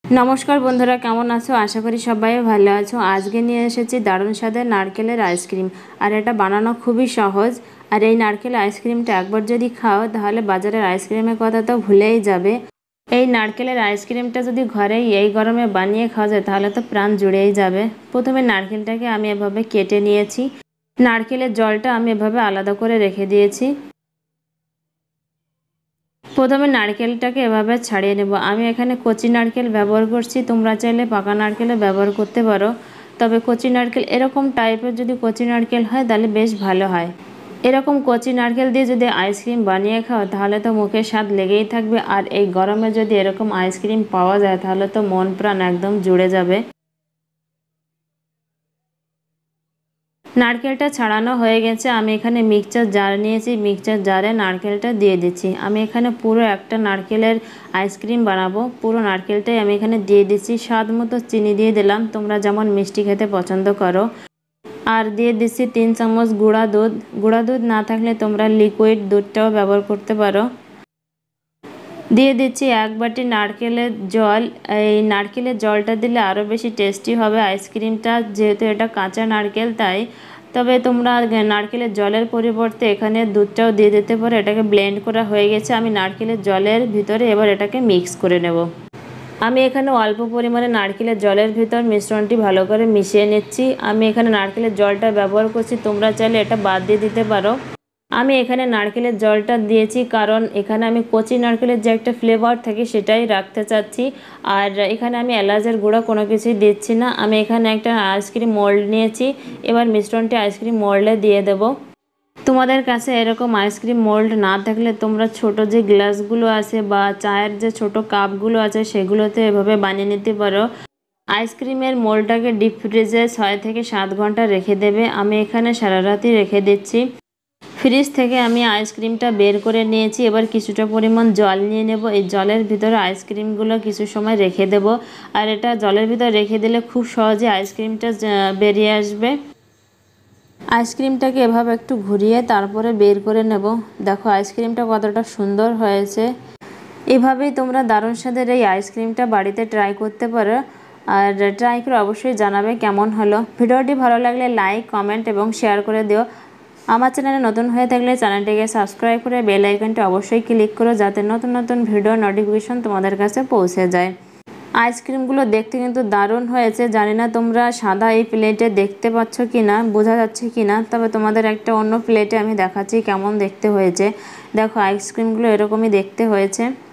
নমস্কার বন্ধুরা, কেমন আছো? আশা করি সবাই ভালো আছো। আজকে নিয়ে এসেছি দারুণ স্বাদের নারকেলের আইসক্রিম। আর এটা বানানো খুবই সহজ। আর এই নারকেল আইসক্রিমটা একবার যদি খাও তাহলে বাজারের আইসক্রিমের কথা তো ভুলেই যাবে। এই নারকেলের আইসক্রিমটা যদি ঘরেই এই গরমে বানিয়ে খাওয়া যায় তাহলে তো প্রাণ জুড়েই যাবে। প্রথমে নারকেলটাকে আমি এভাবে কেটে নিয়েছি। নারকেলের জলটা আমি এভাবে আলাদা করে রেখে দিয়েছি। প্রথমে নারকেলটাকে এভাবে ছাড়িয়ে নেব। আমি এখানে কচি নারকেল ব্যবহার করছি, তোমরা চাইলে পাকা নারকেলও ব্যবহার করতে পারো। তবে কচি নারকেল এরকম টাইপের যদি কচি নারকেল হয় তাহলে বেশ ভালো হয়। এরকম কচি নারকেল দিয়ে যদি আইসক্রিম বানিয়ে খাও তাহলে তো মুখে স্বাদ লেগেই থাকবে। আর এই গরমে যদি এরকম আইসক্রিম পাওয়া যায় তাহলে তো মন প্রাণ একদম জুড়ে যাবে। নারকেলটা ছাড়ানো হয়ে গেছে। আমি এখানে মিক্সচার জার নিয়েছি, মিক্সচার জারে নারকেলটা দিয়ে দিচ্ছি। আমি এখানে পুরো একটা নারকেলের আইসক্রিম বানাবো, পুরো নারকেলটাই আমি এখানে দিয়ে দিচ্ছি। স্বাদ মতো চিনি দিয়ে দিলাম, তোমরা যেমন মিষ্টি খেতে পছন্দ করো। আর দিয়ে দিচ্ছি 3 চামচ গুঁড়া দুধ। গুঁড়া দুধ না থাকলে তোমরা লিকুইড দুধটাও ব্যবহার করতে পারো। দিয়ে দিচ্ছি 1 বাটি নারকেলের জল। এই নারকেলের জলটা দিলে আরও বেশি টেস্টি হবে আইসক্রিমটা, যেহেতু এটা কাঁচা নারকেল তাই। তবে তোমরা নারকেলের জলের পরিবর্তে এখানে দুধটাও দিয়ে দিতে পারো। এটাকে ব্লেন্ড করা হয়ে গেছে, আমি নারকেলের জলের ভিতরে এবার এটাকে মিক্স করে নেব। আমি এখানে অল্প পরিমাণে নারকেলের জলের ভিতর মিশ্রণটি ভালো করে মিশিয়ে নিচ্ছি। আমি এখানে নারকেলের জলটা ব্যবহার করছি, তোমরা চাইলে এটা বাদ দিয়ে দিতে পারো। আমি এখানে নারকেলের জলটা দিয়েছি কারণ এখানে আমি কচি নারকেলের যে একটা ফ্লেভার থাকে সেটাই রাখতে চাচ্ছি। আর এখানে আমি এলাচের গুঁড়ো কোনো কিছুই দিচ্ছি না। আমি এখানে একটা আইসক্রিম মোল্ড নিয়েছি, এবার মিশ্রণটি আইসক্রিম মোল্ডে দিয়ে দেব। তোমাদের কাছে এরকম আইসক্রিম মোল্ড না থাকলে তোমরা ছোট যে গ্লাসগুলো আছে বা চায়ের যে ছোট কাপগুলো আছে সেগুলোতে এভাবে বানিয়ে নিতে পারো। আইসক্রিমের মোল্ডটাকে ডিপ ফ্রিজে 6 থেকে 7 ঘন্টা রেখে দেবে। আমি এখানে সারা রাতই রেখে দিচ্ছি। ফ্রিজ থেকে আমি আইসক্রিমটা বের করে নিয়েছি। এবার কিছুটা পরিমাণ জল নিয়ে নেব, এই জলের ভিতরে আইসক্রিমগুলো কিছু সময় রেখে দেব। আর এটা জলের ভিতরে রেখে দিলে খুব সহজে আইসক্রিমটা বেরিয়ে আসবে। আইসক্রিমটাকে এভাবে একটু ঘুরিয়ে তারপরে বের করে নেব। দেখো আইসক্রিমটা কতটা সুন্দর হয়েছে। এভাবেই তোমরা দারুণ স্বাদের এই আইসক্রিমটা বাড়িতে ট্রাই করতে পারো। আর ট্রাই করে অবশ্যই জানাবে কেমন হলো। ভিডিওটি ভালো লাগলে লাইক, কমেন্ট এবং শেয়ার করে দিও। আমার চ্যানেলে নতুন হয়ে থাকলে চ্যানেলটিকে সাবস্ক্রাইব করে বেল আইকনটি অবশ্যই ক্লিক করো, যাতে নতুন নতুন ভিডিও নোটিফিকেশন তোমাদের কাছে পৌঁছে যায়। আইসক্রিমগুলো দেখতে কিন্তু দারুণ হয়েছে। জানি না তোমরা সাদা এই প্লেটে দেখতে পাচ্ছ কি না, বোঝা যাচ্ছে কি না। তবে তোমাদের একটা অন্য প্লেটে আমি দেখাচ্ছি কেমন দেখতে হয়েছে। দেখো আইসক্রিমগুলো এরকমই দেখতে হয়েছে।